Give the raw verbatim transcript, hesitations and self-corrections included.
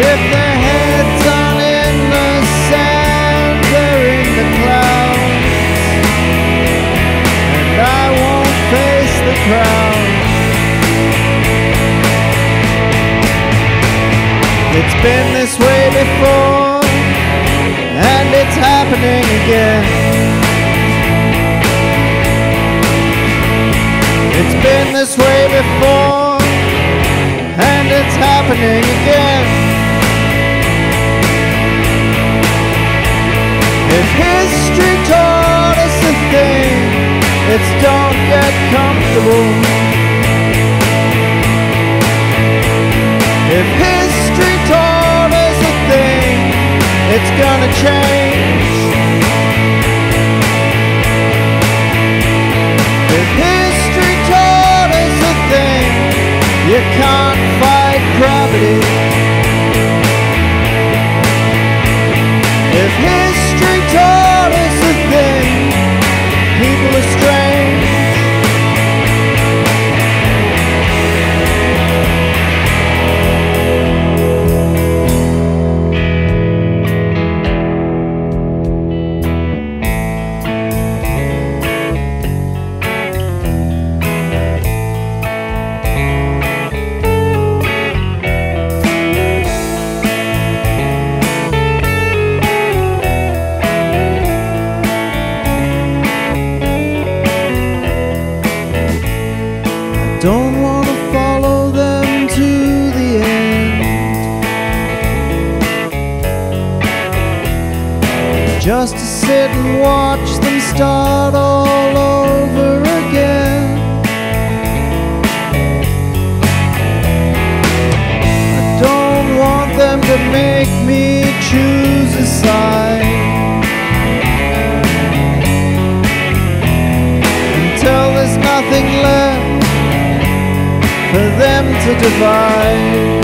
With their heads on in the sand, they're in the clouds, and I won't face the crowd. It's been this way before, and it's happening again. It's been this way before, and it's happening again. If history taught us a thing, it's don't get comfortable. If history taught us a thing, it's gonna change. If history taught us a thing, you can't fight gravity. If history taught us a thing, people are strange. Don't want to follow them to the end, just to sit and watch them start all over again. I don't want them to make me choose a side, until there's nothing left for them to divide.